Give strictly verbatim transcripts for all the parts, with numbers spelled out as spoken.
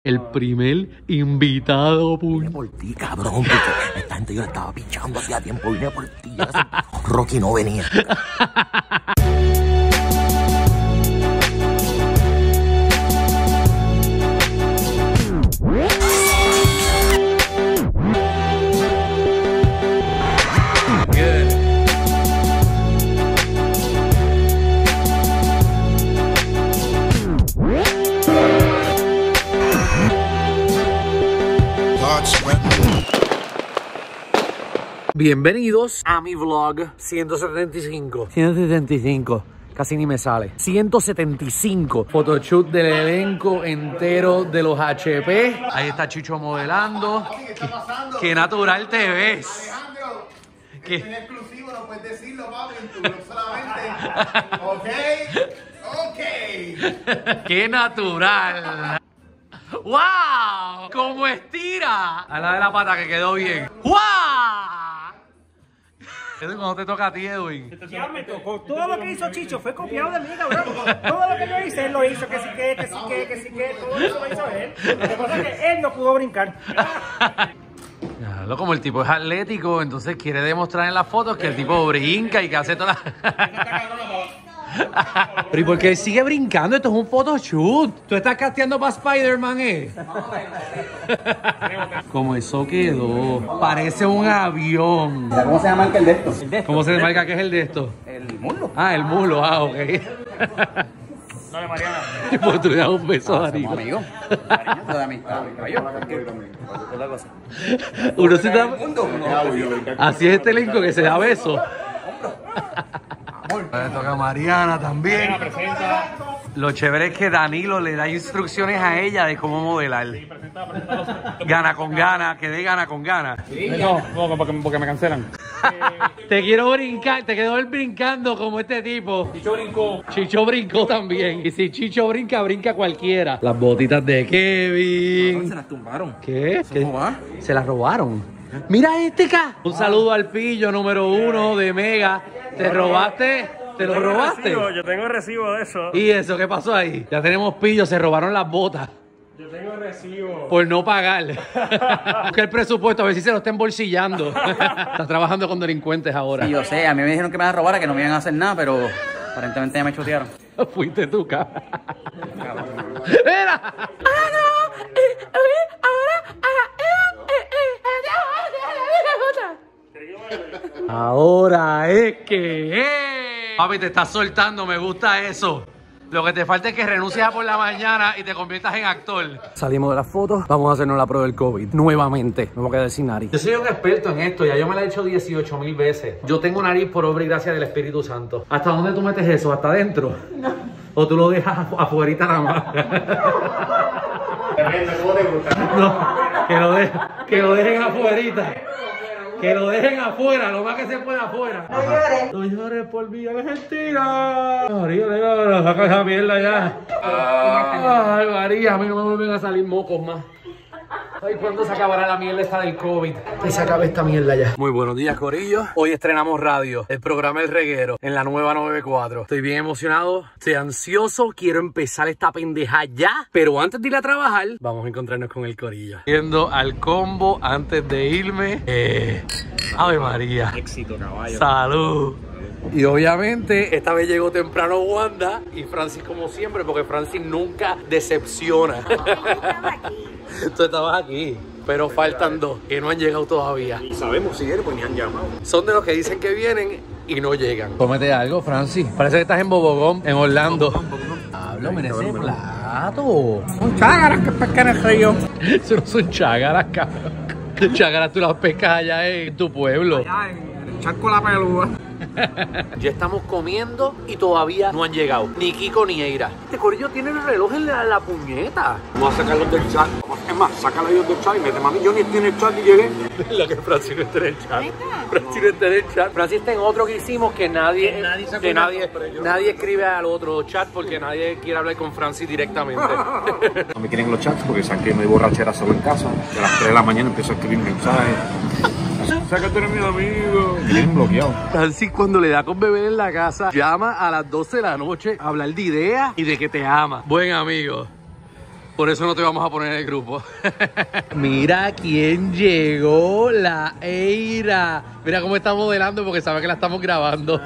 El primer invitado, puñ. Vine por ti, cabrón, porque esta gente yo la estaba pichando hacía tiempo. Vine por ti. Rocky no venía. Bienvenidos a mi vlog ciento setenta y cinco. ciento setenta y cinco. Casi ni me sale. ciento setenta y cinco. Photoshoot del elenco entero de los H P. Ahí está Chicho modelando. ¿Qué está pasando? Qué natural te ves. Alejandro, ¿Qué? esto es exclusivo, no puedes decirlo, papi, en tu blog solamente. Ok, ok. Qué natural. ¡Wow! ¡Cómo estira! A la de la pata que quedó bien. ¡Wow! Edwin, ¿cuándo te toca a ti, Edwin? Ya me tocó. Todo lo que hizo Chicho fue copiado de mí, cabrón. Todo lo que yo hice, él lo hizo. Que sí que, que sí que, que sí que. Todo eso lo hizo él. Lo que pasa es que él no pudo brincar. Ya, lo como el tipo es atlético, entonces quiere demostrar en las fotos que el tipo brinca y que hace todas las... Pero ¿y por qué sigue brincando? Esto es un photoshoot. Tú estás casteando para Spider-Man, ¿eh? Como eso quedó. Parece un avión. ¿Cómo se llama el de esto? ¿Cómo se marca que es el de esto? El muslo. Ah, el mulo. Ah, ok. Dale, Mariana. Pues tú le das un beso a Darío. Amigo. Cariño, de amistad. Uno se da... Así es este elenco que se da besos. Le toca a Mariana también. Lo chévere es que Danilo le da instrucciones a ella de cómo modelar. Gana con gana, que dé gana con gana. No, no, porque, porque me cancelan. Te quiero brincar, te quedó él brincando como este tipo. Chicho brincó. Chicho brincó también. Y si Chicho brinca, brinca cualquiera. Las botitas de Kevin. Se las tumbaron. ¿Qué? ¿Qué? ¿Cómo va? Se las robaron. Mira este acá. Un saludo al pillo número uno de Mega. ¿Te robaste? ¿Te lo robaste? Yo tengo recibo de eso. ¿Y eso qué pasó ahí? Ya tenemos pillo, se robaron las botas. Yo tengo recibo. Por no pagar. Busca el presupuesto, a ver si se lo está embolsillando. Estás trabajando con delincuentes ahora. Sí, yo sé, a mí me dijeron que me iban a robar, que no me iban a hacer nada, pero aparentemente ya me chotearon. Fuiste tú, cabrón. ¡Mira! Ahora es que es. Papi, te estás soltando, me gusta eso. Lo que te falta es que renuncies a por la mañana y te conviertas en actor. Salimos de las fotos, vamos a hacernos la prueba del COVID nuevamente. No voy a quedar sin nariz. Yo soy un experto en esto, ya yo me la he hecho dieciocho mil veces. Yo tengo nariz por obra y gracia del Espíritu Santo. ¿Hasta dónde tú metes eso? ¿Hasta adentro? No. ¿O tú lo dejas afuerita nada más? No, que lo, de, que lo dejen afuerita. Que lo dejen afuera, lo más que se pueda afuera. No llores. No llores por mi Argentina. María, le saca esa mierda ya. Ay, María, a mí no me vuelven a salir mocos más. Ay, ¿cuándo se acabará la mierda esta del COVID? Que se acabe esta mierda ya. Muy buenos días, corillo. Hoy estrenamos radio, el programa El Reguero, en la nueva noventa y cuatro. Estoy bien emocionado, estoy ansioso, quiero empezar esta pendeja ya. Pero antes de ir a trabajar, vamos a encontrarnos con el corillo. Yendo al combo antes de irme. Eh, Ave María. Éxito, caballo. Salud. Y obviamente esta vez llegó temprano Wanda y Francis como siempre, porque Francis nunca decepciona. Tú estabas aquí, pero faltan dos que no han llegado todavía. Y sabemos si vienen, pues ni han llamado. Son de los que dicen que vienen y no llegan. Cómete algo, Francis. Parece que estás en Bobogón, en Orlando. Hablo, mira ese plato. Son chágaras que pescan el río. Eso no son chágaras, cabrón. Chágaras tú las pescas allá en tu pueblo. Allá en el charco la pelúa. Ya estamos comiendo y todavía no han llegado. Ni Kiko ni Eira. Este corillo tiene el reloj en la, la puñeta. Vamos a sacarlos del chat. Es más, sácalo ellos del chat y mete mami. Yo ni estoy en el chat y llegué. La que Francis no está en el chat. Francis no está en el chat. Francis está en otro que hicimos que nadie, que nadie, que nadie, nadie escribe al otro chat porque nadie quiere hablar con Francis directamente. No me quieren en los chats porque saben que no hay borrachera solo en casa. Que a las tres de la mañana empiezo a escribir mensajes. Sácate de mi amigo. Me tienen bloqueado. Francis, cuando le da con beber en la casa, llama a las doce de la noche a hablar de ideas y de que te ama. Buen amigo. Por eso no te vamos a poner en el grupo. Mira quién llegó, la Eira. Mira cómo está modelando porque sabe que la estamos grabando.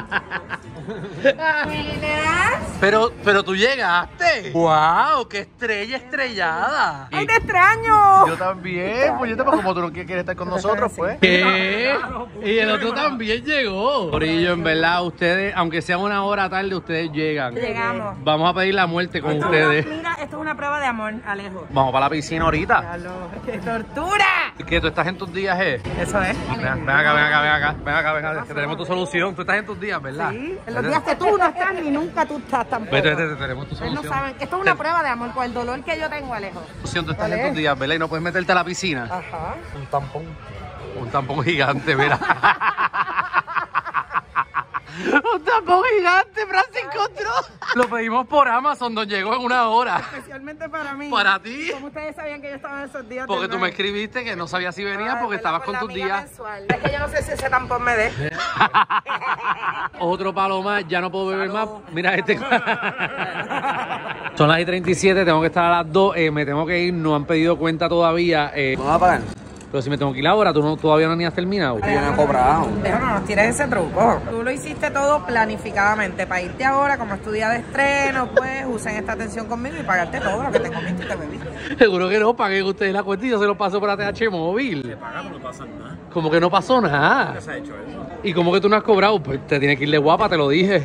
Pero, pero tú llegaste. ¡Wow! ¡Qué estrella estrellada! ¡Ay, te extraño! Yo también, pues yo te como tú no quieres estar con nosotros, pues. ¿Qué? Y el otro también llegó. Corillo, en verdad, ustedes, aunque sea una hora tarde, ustedes llegan. Llegamos. Vamos a pedir la muerte con Esto ustedes. es una- mira, esto es una prueba de amor, Alejo. Vamos para la piscina ahorita. Diablo, ¡qué tortura! ¿Qué? ¿Tú estás en tus días, eh? Eso es. Ven, ven acá, ven acá, ven acá, ven acá, ven acá, que tenemos tu solución. Tú estás en tus días, ¿verdad? Sí, en los días que tú no estás ni nunca tú estás tampoco. Vete, vete, vete, tenemos tu Ustedes no solución. saben, esto es una prueba de amor por el dolor que yo tengo, Alejo. Solución, tú estás ¿Cuál en tus es? días, ¿verdad? Y no puedes meterte a la piscina. Ajá. Un tampón. Un tampón gigante, mira. Un tampón gigante, Fran se encontró. Lo pedimos por Amazon, nos llegó en una hora. Especialmente para mí. ¿Para ti? ¿Cómo ustedes sabían que yo estaba en esos días? Porque del tú me mes? escribiste que no sabías si venías Ah, porque ¿verdad? estabas Por con la tus amiga días. mensual. Es que yo no sé si ese tampón me dé. Otro palo más, ya no puedo beber más. Mira este. Son las y treinta y siete, tengo que estar a las dos. Eh, me tengo que ir, no han pedido cuenta todavía. Eh, ¿Vamos a pagar? pero si me tengo que ir ahora, tú no, todavía no ni has terminado. Yo no he cobrado. Déjame, no nos tires ese truco. Tú lo hiciste todo planificadamente. Para irte ahora, como es tu día de estreno, pues usen esta atención conmigo y pagarte todo lo que te comiste y te bebiste. Seguro que no, paguen ustedes la cuenta y yo se lo paso por A T H móvil. Se paga, pero no pasa nada. Como que no pasó nada. ¿Qué se ha hecho eso? ¿Y como que tú no has cobrado? Pues te tienes que ir de guapa, te lo dije.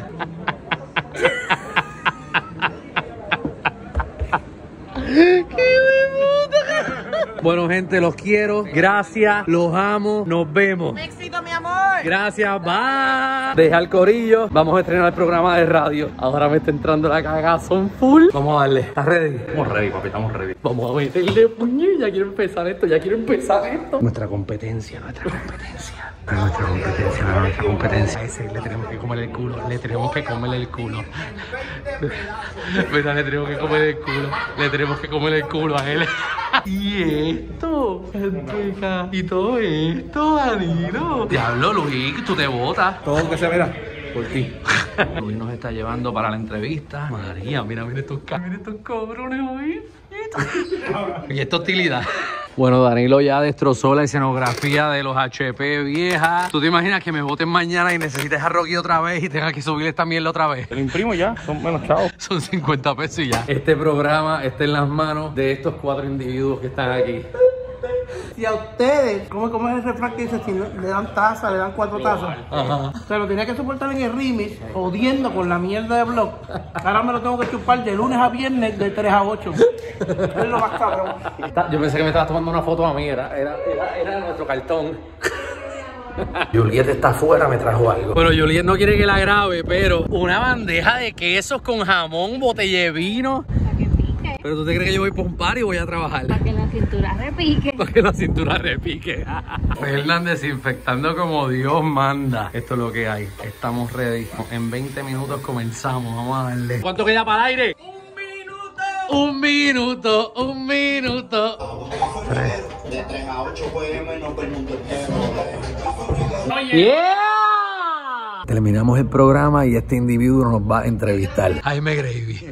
Bueno, gente, los quiero. Gracias, los amo. Nos vemos. ¡Un éxito, mi amor! Gracias, bye. Deja el corillo. Vamos a estrenar el programa de radio. Ahora me está entrando la cagazón full. Vamos a darle. ¿Estás ready? Estamos ready, papi, estamos ready. Vamos a meterle puño. Ya quiero empezar esto, ya quiero empezar esto. Nuestra competencia, nuestra competencia. Nuestra competencia, nuestra competencia. A ese le tenemos que comer el culo. Le tenemos que comer el culo. Verdad, le tenemos que comer el culo. Le tenemos que comer el culo a él. Y esto, chica, y todo esto, Danilo. Diablo, Luis, tú te botas. Todo que se verá por ti. Luis nos está llevando para la entrevista. María, mira, mira estos cabrones, mira estos cabrones, Luis. Y esta hostilidad. Bueno, Danilo ya destrozó la escenografía de los H P vieja. ¿Tú te imaginas que me voten mañana y necesites a Rocky otra vez y tenga que subir esta mierda otra vez? Te lo imprimo ya, son menos chavos. Son cincuenta pesos y ya. Este programa está en las manos de estos cuatro individuos que están aquí. Si a ustedes, ¿cómo, cómo es el refrán que dice? Si no- le dan taza, le dan cuatro tazas. Ajá. Se lo tenía que soportar en el remix, jodiendo con la mierda de blog. Ahora me lo tengo que chupar de lunes a viernes, de tres a ocho. Es lo más cabrón. Yo pensé que me estabas tomando una foto a mí, era, era, era, era nuestro cartón. Juliet está afuera, me trajo algo. Pero Juliet no quiere que la grabe, pero una bandeja de quesos con jamón, botella de vino. Para que pique, Pero tú te crees que yo voy por un par y voy a trabajar. para que la cintura repique. Para que la cintura repique. Fernan desinfectando como Dios manda. Esto es lo que hay. Estamos ready. En veinte minutos comenzamos. Vamos a darle. ¿Cuánto queda para el aire? Un minuto, un minuto. Tres. De tres a ocho p m no por el mundo entero. ¡Yeah! Terminamos el programa y este individuo nos va a entrevistar. Jaime Gravy.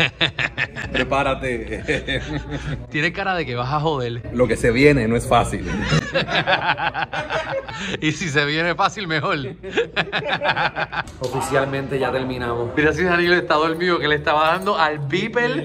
Prepárate. Tiene cara de que vas a joder. Lo que se viene no es fácil. Y si se viene fácil, mejor. Oficialmente ya terminamos. Mira si Danilo está dormido, que le estaba dando al beeper.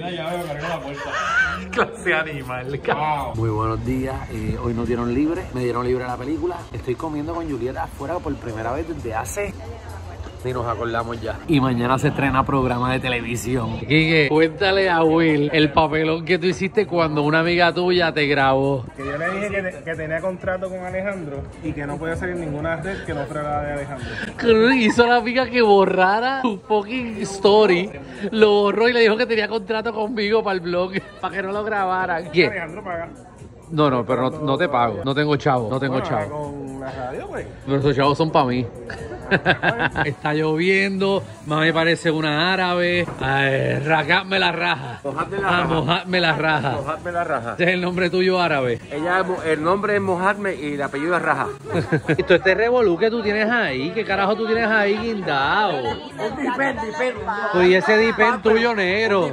Clase animal. Muy buenos días. Eh, hoy nos dieron libre. Me dieron libre la película. Estoy comiendo con Julieta afuera por primera vez desde hace... Ni nos acordamos ya. Y mañana se estrena programa de televisión. Quique, cuéntale a Will el papelón que tú hiciste cuando una amiga tuya te grabó. Que yo le dije que, te- que tenía contrato con Alejandro y que no podía salir ninguna red que no fuera la de Alejandro. Que hizo a la amiga que borrara su fucking story. Lo borró y le dijo que tenía contrato conmigo para el blog. Para que no lo grabaran. ¿Qué? Alejandro paga. No, no, pero no, no te pago. No tengo chavo. No tengo Bueno, chavo. con la radio, pues. Pero esos chavos son para mí. Está lloviendo, mami parece una árabe. Ay, racadme la raja. Mojadme la Ah, raja. mojadme la raja. Mojadme la raja. Ese es el nombre tuyo árabe. Ella, el nombre es Mojadme y el apellido es Raja. Esto este revolú que tú tienes ahí, ¿qué carajo tú tienes ahí guindado? Un dipen, dipen. Pues y ese dipen tuyo negro.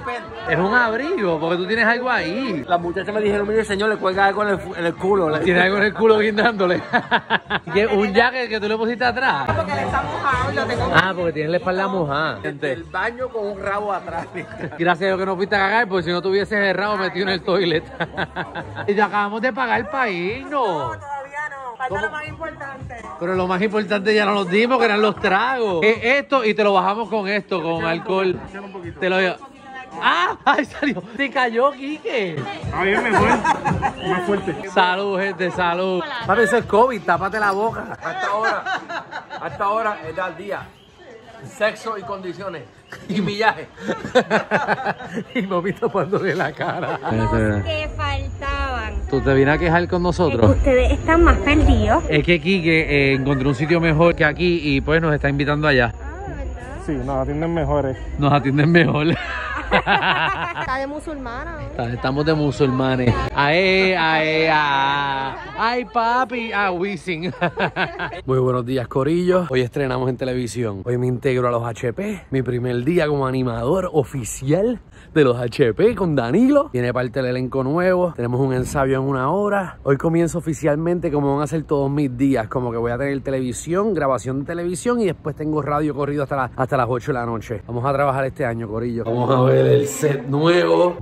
Es un abrigo, porque tú tienes algo ahí. Las muchachas me dijeron, mire señor, le cuelga algo en el, en el culo. Tienes algo en el culo guindándole. Un jacket que tú le pusiste atrás. Porque le está mojado y lo tengo. Ah, porque tienes la espalda mojada. El baño con un rabo atrás. Gracias a Dios que no fuiste a cagar, porque si no te hubieses errado metido en el toilet. Y te acabamos de pagar para irnos. No, todavía no. Falta lo más importante. Pero lo más importante ya no los dimos, que eran los tragos. Es esto y te lo bajamos con esto, con alcohol. Te lo digo. ¡Ah! ¡Ay, salió! ¡Te cayó, Quique! A mí me fue más fuerte. Salud, gente, salud. Papi, eso es COVID, tápate la boca. Hasta ahora, hasta ahora es al día. Sexo y condiciones. Y millaje. Y mami tapándole la cara. Que faltaban. ¿Tú te vienes a quejar con nosotros? Ustedes están más perdidos. Es que Quique eh, encontró un sitio mejor que aquí y pues nos está invitando allá. Sí, nos atienden mejores. Nos atienden mejor. Está de musulmana. Estamos de musulmanes. Ae, ae, a. Ay, papi. Ah, Wisin. Muy buenos días, corillo. Hoy estrenamos en televisión. Hoy me integro a los H P. Mi primer día como animador oficial de los H P con Danilo. Viene parte del elenco nuevo. Tenemos un ensayo en una hora. Hoy comienzo oficialmente como van a ser todos mis días. Como que voy a tener televisión, grabación de televisión y después tengo radio corrido hasta, la, hasta las ocho de la noche. Vamos a trabajar este año, corillo. Vamos a ver el set nuevo.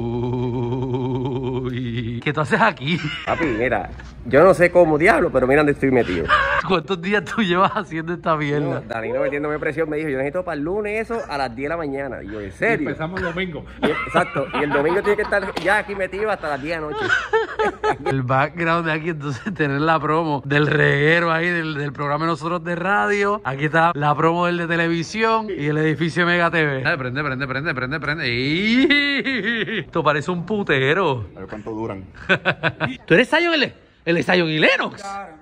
Uy, ¿qué tú haces aquí? Papi, mira, yo no sé cómo diablo, pero mira dónde estoy metido. ¿Cuántos días tú llevas haciendo esta mierda? No, Danilo metiéndome presión me dijo, yo necesito para el lunes eso a las diez de la mañana. Y yo, ¿en serio? Empezamos el domingo. Y, exacto, y el domingo tiene que estar ya aquí metido hasta las diez de la noche. El background de aquí, entonces tener la promo del reguero ahí, del, del programa de nosotros de radio. Aquí está la promo del de televisión y el edificio Mega T V. Dale, prende, prende, prende, prende, prende. ¡Ih! Esto parece un putero. A ver cuánto duran. ¿Tú eres Zion, el, el Zion y Lennox?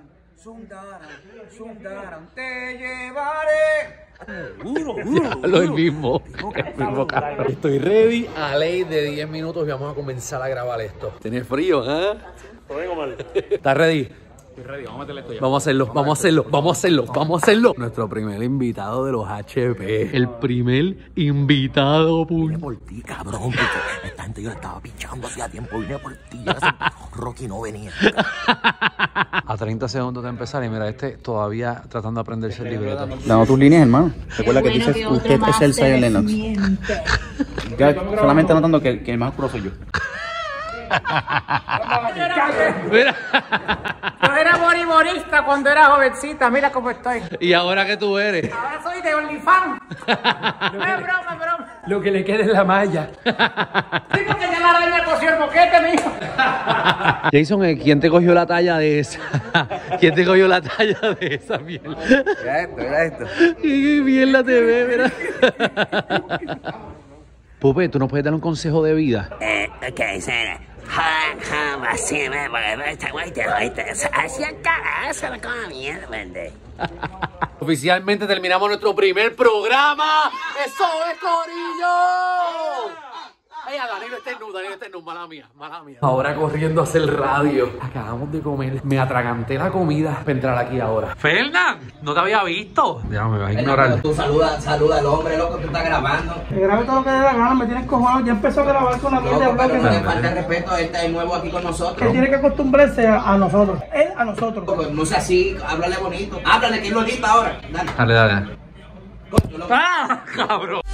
Te llevaré. Lo mismo, el mismo carro. Estoy ready a ley de diez minutos y vamos a comenzar a grabar esto. ¿Tienes frío, eh? ¿Estás ready? Estoy ready, vamos a meterle esto ya. Vamos a hacerlo, vamos a hacerlo, vamos a hacerlo, vamos a hacerlo. Nuestro primer invitado de los H P. El primer invitado, puño. Por ti, cabrón, porque esta gente yo la estaba pinchando hacía tiempo, vine por ti. Rocky no venía. A treinta segundos de empezar y mira, este todavía tratando de aprenderse el libreto. Dando tus líneas, hermano. Recuerda que dices que usted es el Zion Lennox. Ya solamente notando que, que el más oscuro soy yo. Mira. Yo era voleibolista cuando era jovencita, mira cómo estoy. ¿Y ahora qué tú eres? Ahora soy de OnlyFans. No es broma, es broma. Lo que le queda es la malla. Sí, porque ya la araña cosió el boquete, mijo. Jason, ¿quién te cogió la talla de esa? ¿Quién te cogió la talla de esa mierda? Mira esto, mira esto. ¿Qué mierda te ve, mira? Pupe, ¿tú nos puedes dar un consejo de vida? Eh, ok, será. Jodan, jodan, vacíame, porque esta güey te oíste. Hacía cagazo, la como mierda, vende. Oficialmente terminamos nuestro primer programa. ¡Eso es, corillo! Ay, Danilo está en nu, Danilo está en nu, mala mía, mala mía. Ahora corriendo a hacer radio. Acabamos de comer. Me atraganté la comida para entrar aquí ahora. Fernán, no te había visto. Ya me vas a ignorar. Tú saluda, saluda al hombre, loco, tú estás grabando. Que grabe todo lo que dé la gana, me tienes cojonado. Ya empezó a grabar con la mierda de Loco, pero no le bloque. falta el respeto, él está nuevo aquí con Él nosotros. tiene que acostumbrarse a, a nosotros. Él a nosotros. Loco, no sea así, háblale bonito. Háblale, que es lo bonito ahora. Dale. Dale, dale. Coño, loco. ¡Ah, cabrón!